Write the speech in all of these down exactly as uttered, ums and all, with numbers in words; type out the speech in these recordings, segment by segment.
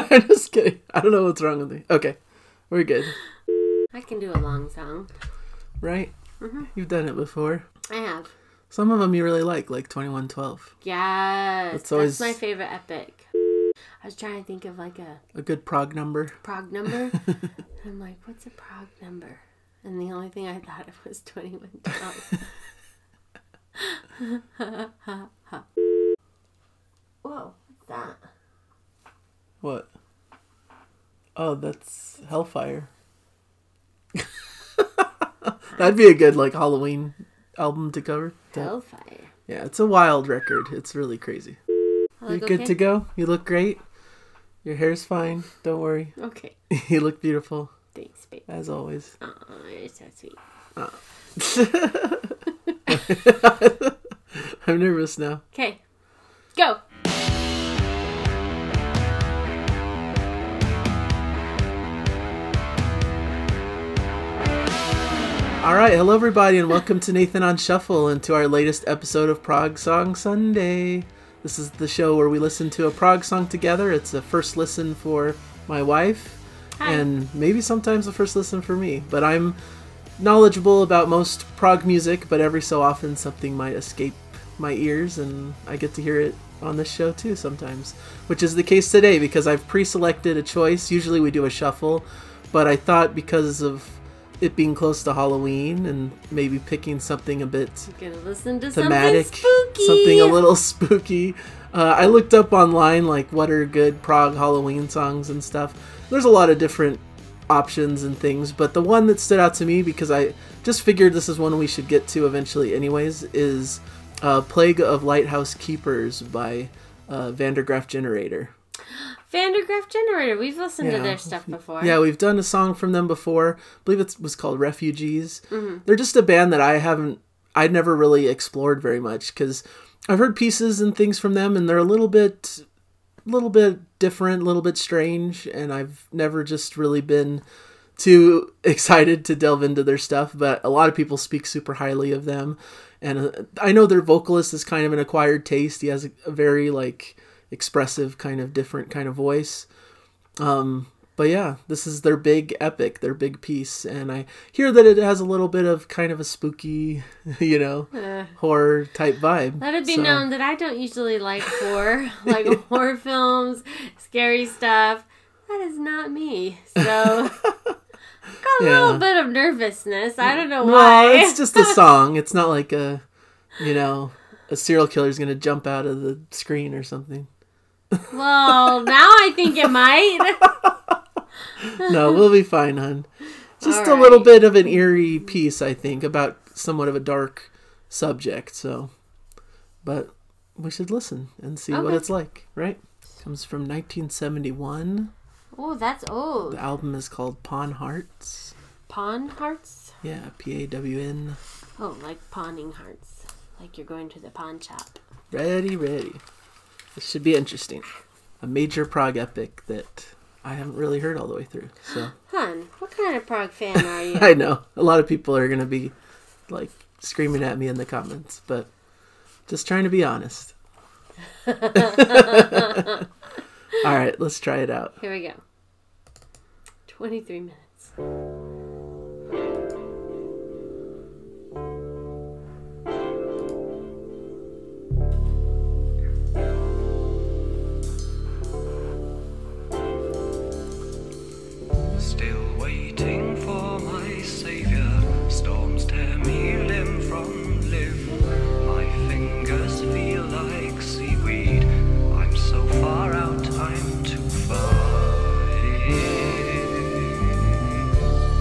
I'm just kidding. I don't know what's wrong with me. Okay, we're good. I can do a long song. Right? Mm-hmm. You've done it before. I have. Some of them you really like, like twenty-one twelve. Yes. That's always That's my favorite epic. I was trying to think of like a... a good prog number. Prog number? I'm like, what's a prog number? And the only thing I thought of was twenty-one twelve. Whoa, what's that? What? Oh, that's Hellfire. That'd be a good like Halloween album to cover. Hellfire. Yeah, it's a wild record. It's really crazy. You're good okay? to go. You look great. Your hair's fine. Don't worry. Okay. You look beautiful. Thanks, babe. As always. Oh, you're so sweet. Oh. I'm nervous now. Okay. Go. All right, hello everybody, and welcome to Nathan on Shuffle and to our latest episode of Prog Song Sunday. This is the show where we listen to a prog song together. It's a first listen for my wife, Hi. And maybe sometimes a first listen for me. But I'm knowledgeable about most prog music, but every so often something might escape my ears, and I get to hear it on this show too sometimes, which is the case today because I've pre-selected a choice. Usually we do a shuffle, but I thought because of it being close to Halloween and maybe picking something a bit You're gonna listen to thematic, something spooky. something a little spooky. Uh, I looked up online like what are good prog Halloween songs and stuff. There's a lot of different options and things, but the one that stood out to me because I just figured this is one we should get to eventually anyways is uh, Plague of Lighthouse Keepers by uh, Graaf Generator. Graaf Generator. We've listened Yeah. to their stuff before. Yeah, we've done a song from them before. I believe it was called Refugees. Mm-hmm. They're just a band that I haven't, I'd never really explored very much because I've heard pieces and things from them, and they're a little bit, a little bit different, a little bit strange, and I've never just really been too excited to delve into their stuff. But a lot of people speak super highly of them, and uh, I know their vocalist is kind of an acquired taste. He has a, a very like expressive kind of different kind of voice. Um, but yeah, this is their big epic, their big piece. And I hear that it has a little bit of kind of a spooky, you know, Uh, horror type vibe. let it be So- known that I don't usually like horror, like horror films, scary stuff. That is not me. So, got a Yeah. little bit of nervousness. I don't know Well, why. it's just a song. It's not like a, you know, a serial killer's going to jump out of the screen or something. Well, now I think it might. No, we'll be fine, hon. Just All a little right. bit of an eerie piece, I think, about somewhat of a dark subject. So, but we should listen and see what Okay. it's like, right? Comes from nineteen seventy-one. Oh, that's old. The album is called Pawn Hearts. Pawn hearts? Yeah, P A W N. Oh, like pawning hearts. Like you're going to the pawn shop. Ready, ready. This should be interesting. A major prog epic that I haven't really heard all the way through. So Hun, what kind of prog fan are you? I know a lot of people are gonna be like screaming at me in the comments, but just trying to be honest. All right, let's try it out. Here we go. twenty-three minutes. Still waiting for my savior. Storms tear me limb from limb. My fingers feel like seaweed. I'm so far out, I'm too far in.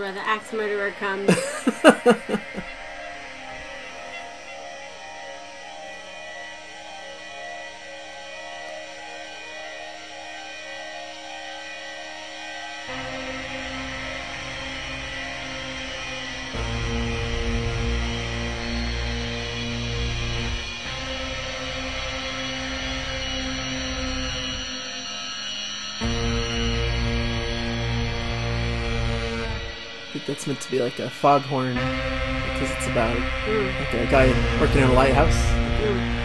where the axe murderer comes. I think that's meant to be like a foghorn, because it's about Mm. like a guy working in a lighthouse. Mm.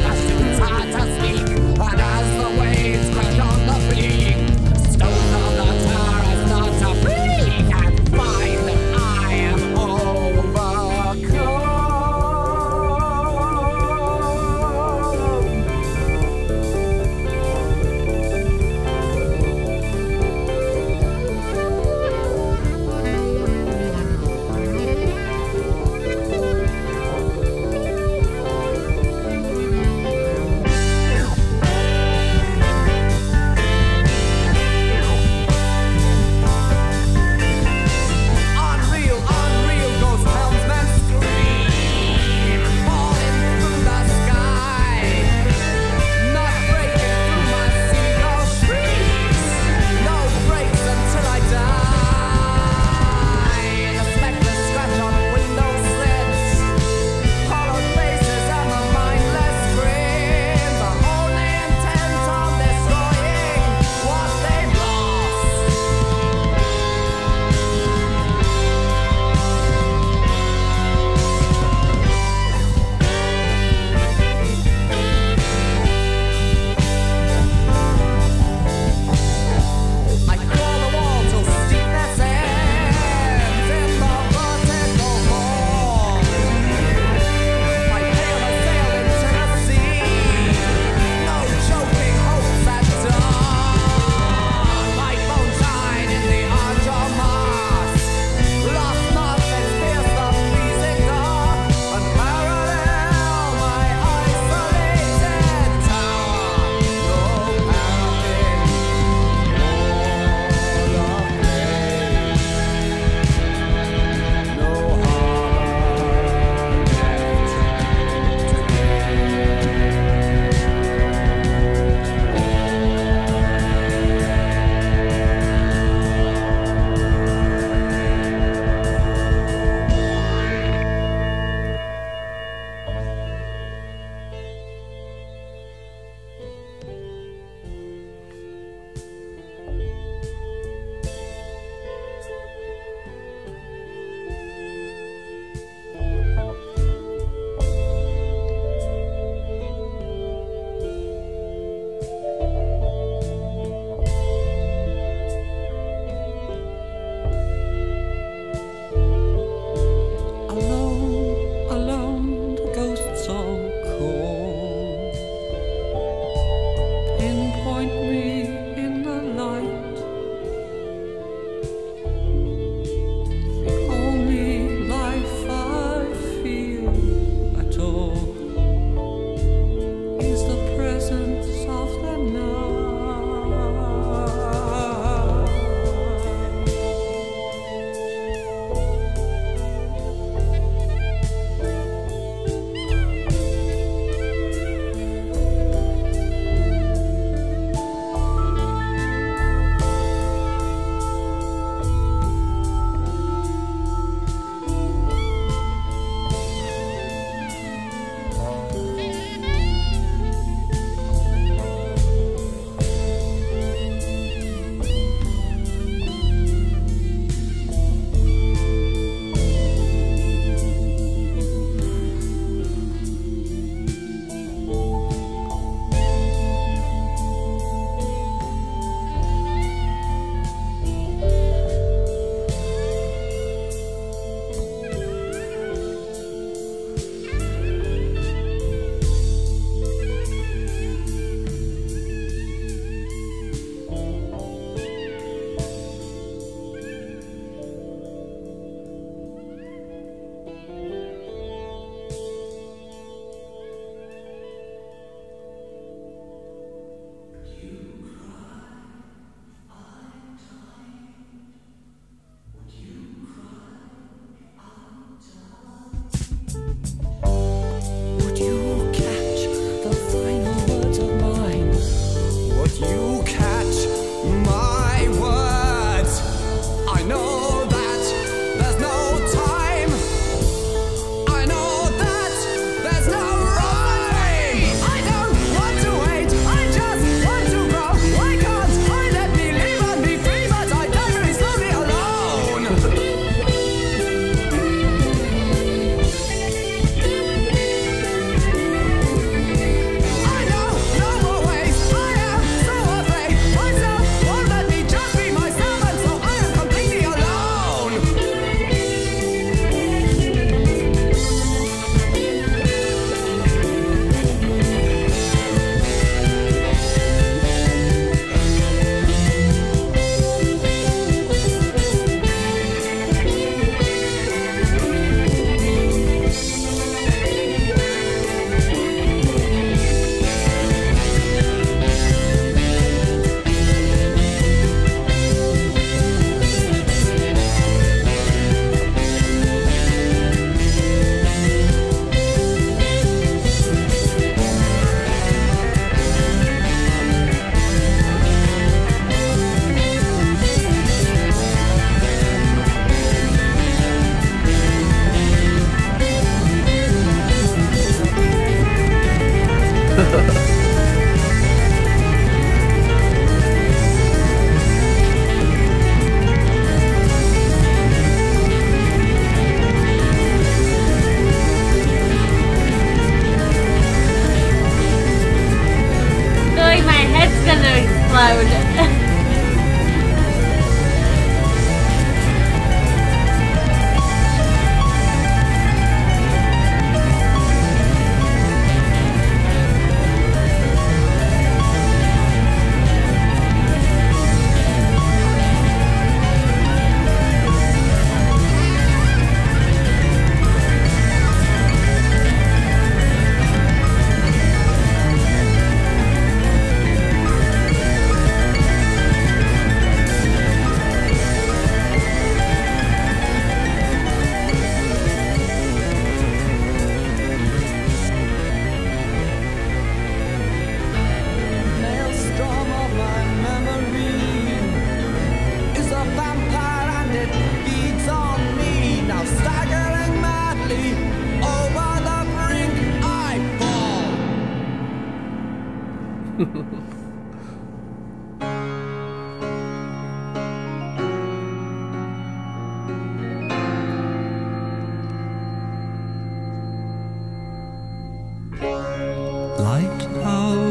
Stones on the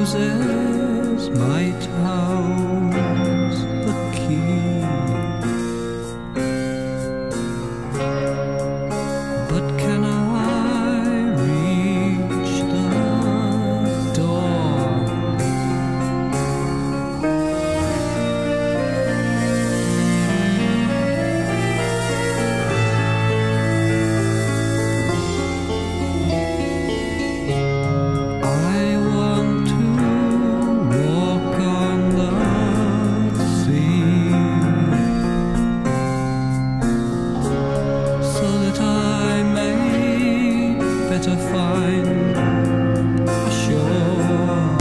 roses might house the key, but can I reach the door? I want to walk on the sea, so that I may better find a shore.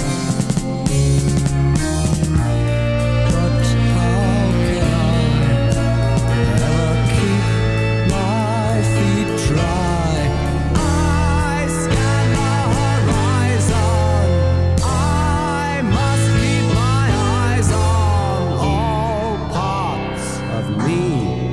But how can I ever keep my feet dry? I scan the horizon. I must keep my eyes on all parts of me.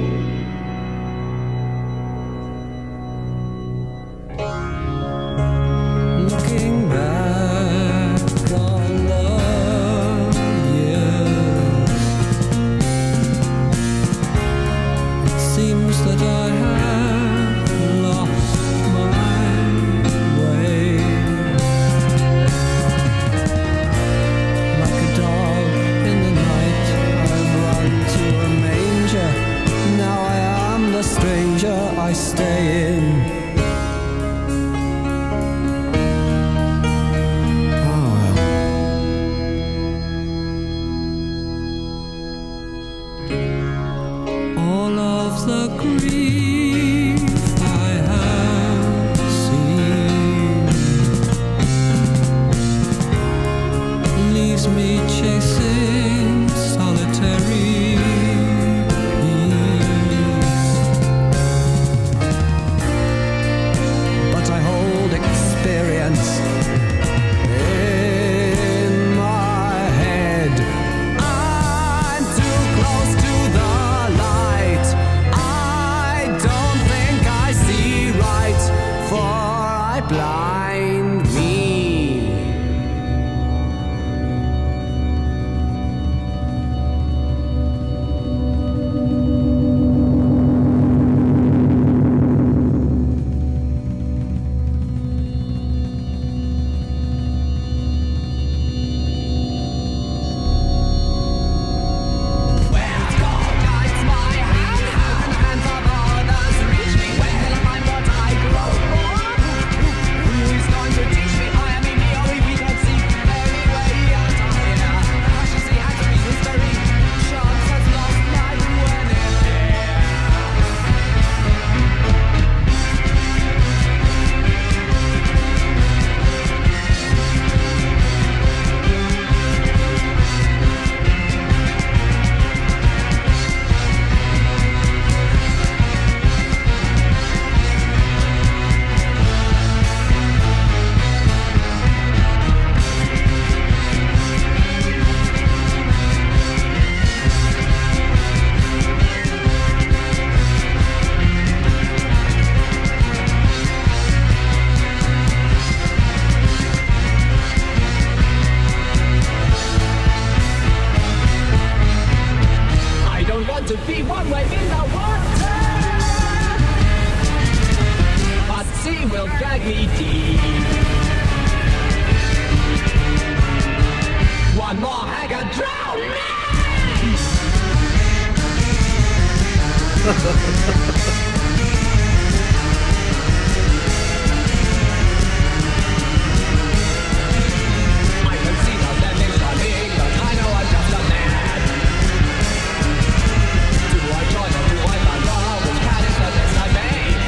Looking back on the years, it seems that I have lost my way. Like a dog in the night, I've run to a manger. Now I am the stranger I stay in. Oh well. All of the grief I have seen leaves me chasing solitary peace. But I hold experience in my head. I'm too close to the light. I don't think I see right, for I blind me. Where God guides my hand, how can the hands of others reach me? Where can I find what I grow for? Who is going to teach me? I am in the only we can see any way out of here. I shall see how to be history. Chance has lost my Guinevere. I don't want to be one way in the water, but sea will drag me deep. One more hag and drown me! I can see the lemons coming, but I know I'm just a man. Do I join or do I run? Well, which cat is the best I made?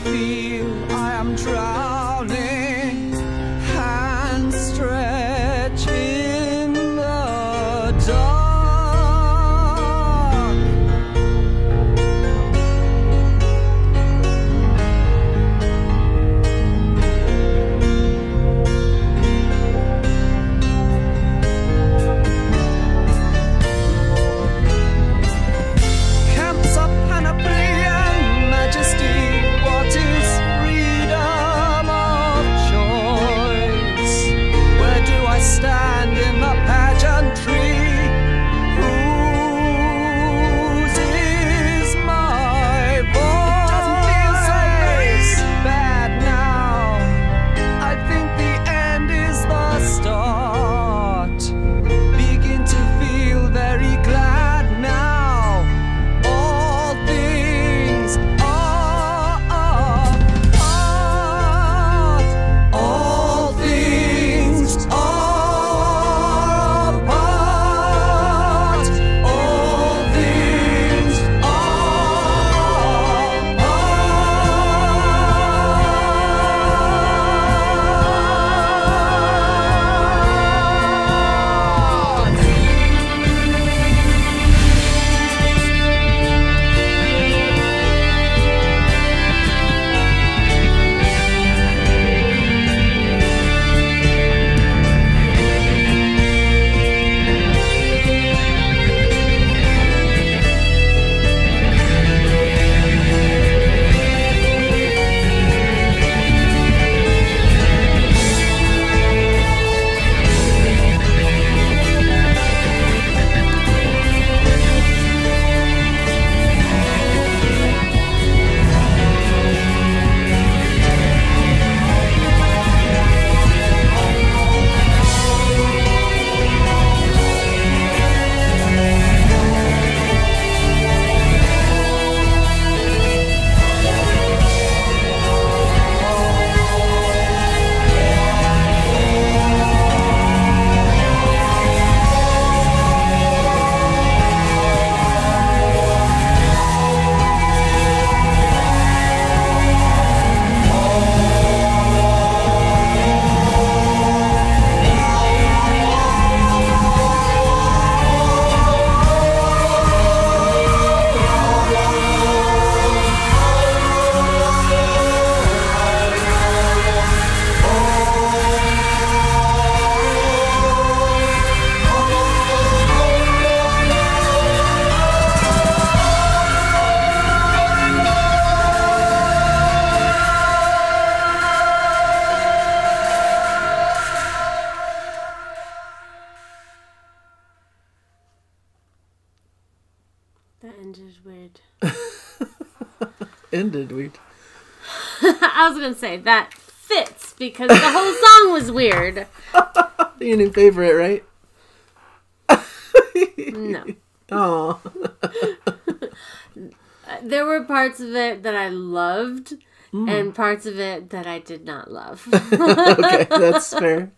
feel I am drowning, hands stretch in the dark. Camps of panoply and majesty, what is freedom of choice? Where do I stand in the pageantry? Whose is my voice? It doesn't feel so very bad now. I think the end is the start. Begin to feel very glad now. All things are apart. All things are apart. All things are apart. That ended weird. Ended weird. I was gonna say that fits because the whole song was weird. Your new favorite, right? No. Oh. There were parts of it that I loved Mm. and parts of it that I did not love. Okay, that's fair.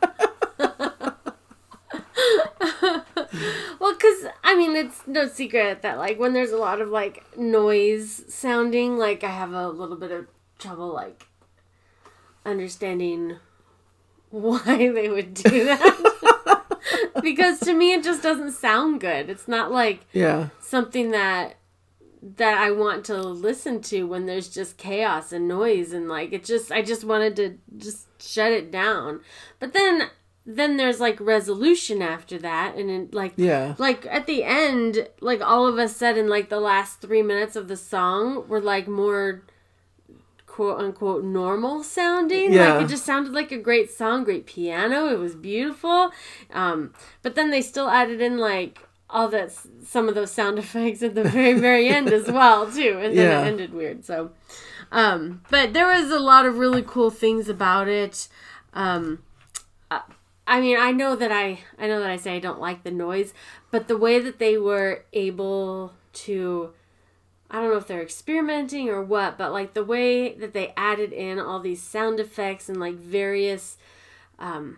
Well, because, I mean, it's no secret that, like, when there's a lot of, like, noise sounding, like, I have a little bit of trouble, like, understanding why they would do that. Because to me, it just doesn't sound good. It's not, like, Yeah. something that that I want to listen to when there's just chaos and noise and, like, it just, I just wanted to just shut it down. But then... Then there's, like, resolution after that, and, it, like, Yeah. like, at the end, like, all of a sudden, like, the last three minutes of the song were, like, more, quote-unquote, normal sounding. Yeah. Like, it just sounded like a great song, great piano, it was beautiful, um, but then they still added in, like, all that, some of those sound effects at the very, very end as well, too, and then Yeah. it ended weird, so, um, but there was a lot of really cool things about it, um, I mean, I know that I, I know that I say I don't like the noise, but the way that they were able to, I don't know if they're experimenting or what, but like the way that they added in all these sound effects and like various um,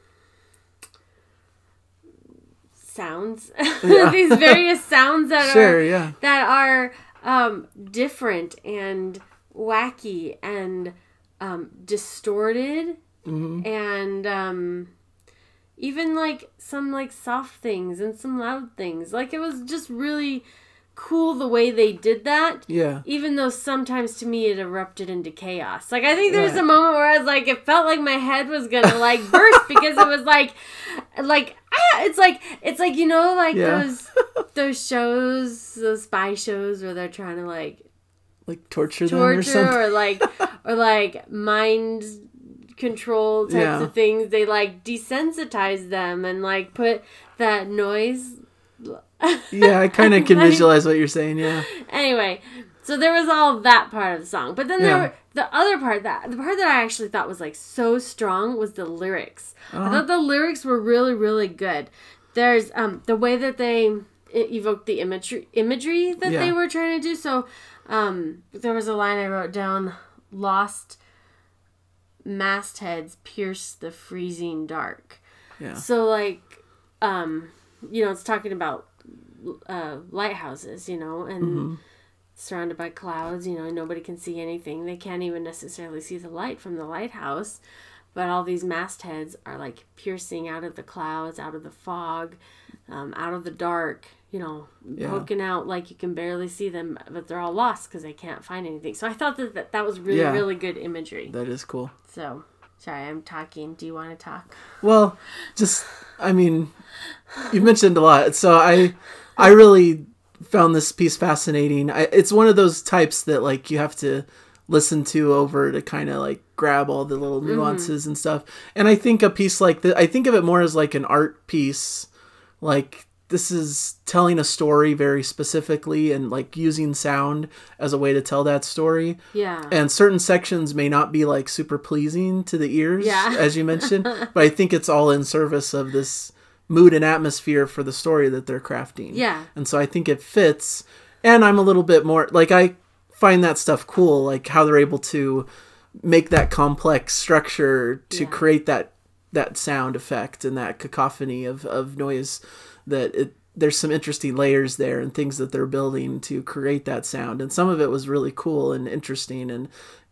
sounds, Yeah. these various sounds that Sure, are yeah. that are um, different and wacky and um, distorted, Mm-hmm. and um, even like some like soft things and some loud things. Like it was just really cool the way they did that. Yeah. Even though sometimes to me it erupted into chaos. Like I think there was Right. a moment where I was like, it felt like my head was gonna like burst because it was like, like ah, it's like it's like you know like Yeah. those those shows, those spy shows where they're trying to like Like torture, them or torture something. or like or like mind control types Yeah. of things. They like desensitize them and like put that noise. Yeah, I kind of can Like- visualize what you're saying. Yeah. Anyway, so there was all that part of the song, but then there Yeah. were the other part that the part that I actually thought was like so strong was the lyrics. I Uh-huh. thought the lyrics were really really good. There's um the way that they e- evoked the imagery imagery that Yeah. they were trying to do. So um there was a line I wrote down: "Lost mastheads pierce the freezing dark." Yeah. So like um you know, it's talking about uh lighthouses, you know, and Mm-hmm. surrounded by clouds, you know, nobody can see anything. They can't even necessarily see the light from the lighthouse, but all these mastheads are like piercing out of the clouds, out of the fog, um, out of the dark, you know, Yeah. poking out like you can barely see them, but they're all lost because they can't find anything. So I thought that that, that was really, Yeah. really good imagery. That is cool. So, sorry, I'm talking. Do you want to talk? Well, just I mean, you've mentioned a lot, so I I really found this piece fascinating. I, it's one of those types that like you have to listen to over to kind of like grab all the little nuances and stuff. And I think a piece like that, I think of it more as like an art piece. Like this is telling a story very specifically and like using sound as a way to tell that story. Yeah. And certain sections may not be like super pleasing to the ears, Yeah. as you mentioned, but I think it's all in service of this mood and atmosphere for the story that they're crafting. Yeah. And so I think it fits. And I'm a little bit more like, I find that stuff cool, like how they're able to make that complex structure to Yeah. create that that sound effect and that cacophony of, of noise, that it there's some interesting layers there and things that they're building to create that sound. And some of it was really cool and interesting and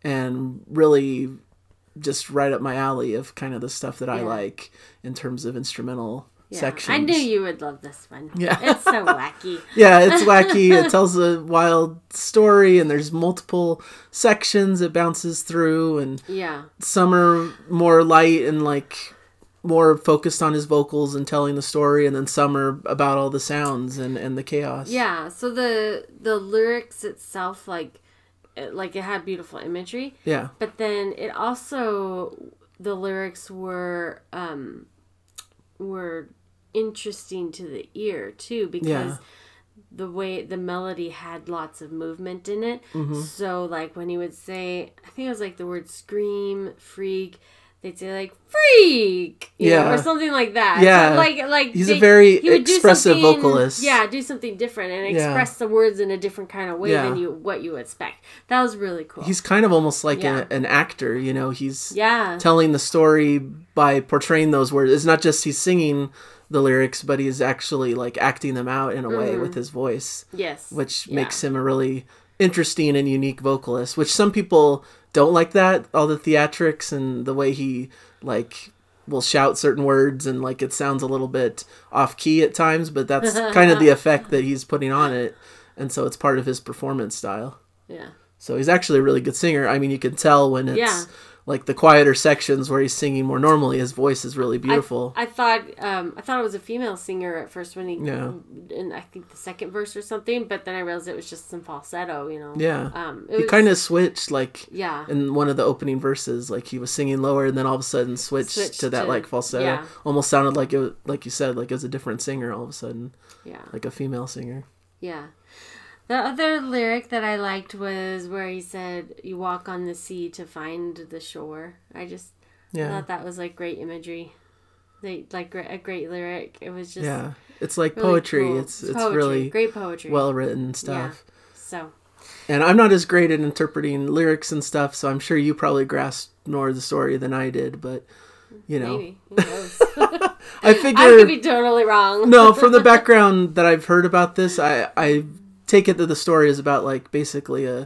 and really just right up my alley of kind of the stuff that I Yeah. like in terms of instrumental Yeah. sections. I knew you would love this one. Yeah. It's so wacky. Yeah, it's wacky. It tells a wild story and there's multiple sections it bounces through, and Yeah. some are more light and like more focused on his vocals and telling the story, and then some are about all the sounds and, and the chaos. Yeah. So the the lyrics itself, like, it, like it had beautiful imagery, Yeah. but then it also, the lyrics were um were interesting to the ear too, because Yeah. the way the melody had lots of movement in it. Mm-hmm. So like when he would say, I think it was like the word scream, freak, they'd say like freak, you Yeah. know, or something like that. Yeah. So like like He's a they- very he would do expressive something- vocalist. Yeah, do something different and Yeah. express the words in a different kind of way Yeah. than you what you expect. That was really cool. He's kind of almost like Yeah. a, an actor, you know, he's yeah. telling the story by portraying those words. It's not just he's singing the lyrics, but he's actually like acting them out in a way with his voice, Yes. which Yeah. makes him a really interesting and unique vocalist, which some people don't like that, all the theatrics and the way he like will shout certain words and like it sounds a little bit off key at times, but that's kind of the effect that he's putting on it. And so it's part of his performance style. Yeah. So he's actually a really good singer. I mean, you can tell when it's Yeah. like the quieter sections where he's singing more normally, his voice is really beautiful. I, I thought um, I thought it was a female singer at first when he Yeah. in I think the second verse or something, but then I realized it was just some falsetto, you know. yeah. Um, it He was, kind of switched like yeah. in one of the opening verses, like he was singing lower and then all of a sudden switched, Switched to that to- like falsetto. yeah. Almost sounded like it was, like you said, like it was a different singer all of a sudden, Yeah. like a female singer. Yeah. The other lyric that I liked was where he said, "You walk on the sea to find the shore." I just Yeah. thought that was like great imagery. They like gre- a great lyric. It was just Yeah. It's like really poetry. cool. It's it's poetry. really great poetry. well written yeah. stuff. So And I'm not as great at interpreting lyrics and stuff, so I'm sure you probably grasped more of the story than I did, but you know. maybe who knows? I figure I could be totally wrong. no, from the background that I've heard about this, I I take it that the story is about like basically a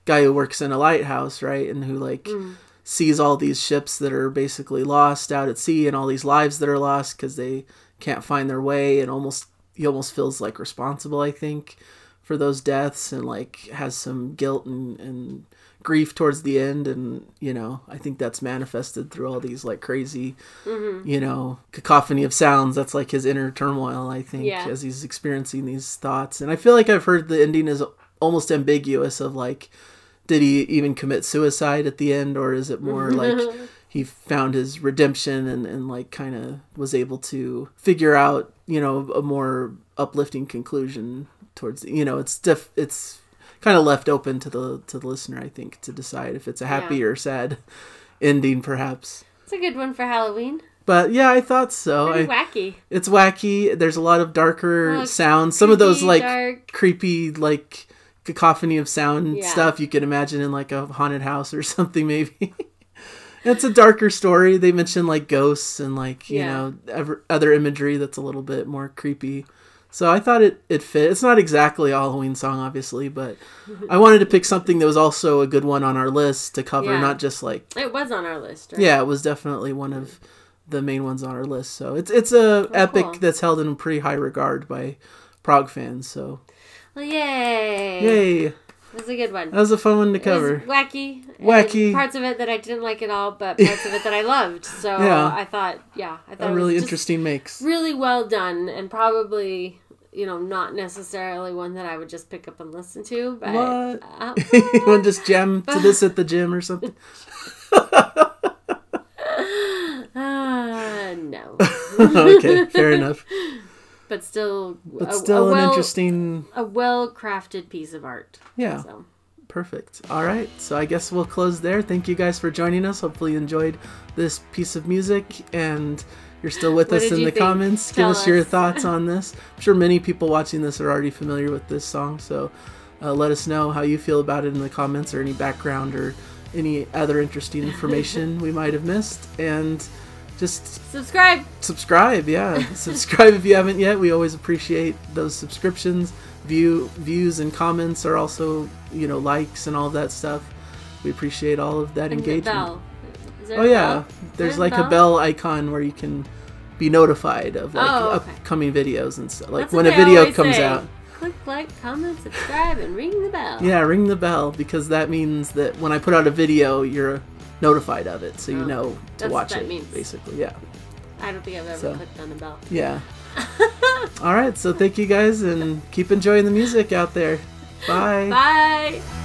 guy who works in a lighthouse, right? And who like mm. sees all these ships that are basically lost out at sea and all these lives that are lost because they can't find their way, and almost he almost feels like responsible, I think, for those deaths, and like has some guilt and, and grief towards the end. And you know, I think that's manifested through all these like crazy mm-hmm. you know, cacophony of sounds. That's like his inner turmoil, I think, yeah. as he's experiencing these thoughts. And I feel like I've heard the ending is almost ambiguous of like, did he even commit suicide at the end, or is it more like he found his redemption and, and like kind of was able to figure out, you know, a more uplifting conclusion towards, you know, it's diff, it's kind of left open to the to the listener, I think, to decide if it's a happy yeah. or sad ending, perhaps. It's a good one for Halloween. But yeah, I thought so. Pretty I, wacky. It's wacky. There's a lot of darker well, sounds. Some creepy, of those like dark. creepy like cacophony of sound yeah. stuff you could imagine in like a haunted house or something, maybe. It's a darker story. They mention like ghosts and like, you yeah. know, ever, other imagery that's a little bit more creepy. So I thought it, it fit. It's not exactly a Halloween song, obviously, but I wanted to pick something that was also a good one on our list to cover, yeah. not just like... It was on our list, right? Yeah, it was definitely one of the main ones on our list. So it's it's a oh, epic cool. that's held in pretty high regard by Prog fans, so... Well, yay! Yay! It was a good one. That was a fun one to cover. It was wacky. Wacky. Parts of it that I didn't like at all, but parts of it that I loved. So yeah. I thought, yeah, I thought a it really was interesting mix. Really well done, and probably, you know, not necessarily one that I would just pick up and listen to. But, what? Uh, You want to just jam to this at the gym or something? uh, no. Okay, fair enough. But still, but a, still a an well, interesting, a well-crafted piece of art. Yeah, so. Perfect. All right, so I guess we'll close there. Thank you guys for joining us. Hopefully you enjoyed this piece of music, and you're still with us in the think? comments. Tell Give us, us your thoughts on this. I'm sure many people watching this are already familiar with this song, so uh, let us know how you feel about it in the comments, or any background or any other interesting information we might have missed. And just subscribe. Subscribe, yeah. Subscribe if you haven't yet. We always appreciate those subscriptions. View views and comments are also, you know, likes and all of that stuff. We appreciate all of that and engagement. Bell. Is there oh a yeah, bell? there's there like a bell? a bell icon where you can be notified of like oh, okay. upcoming videos and stuff. Like That's when what a video always comes say. out. Click like, comment, subscribe, and ring the bell. Yeah, ring the bell, because that means that when I put out a video, you're notified of it, so you oh, know to that's watch what that it. means. Basically, yeah. I don't think I've ever So, clicked on the bell. Yeah. All right, so thank you guys, and keep enjoying the music out there. Bye. Bye.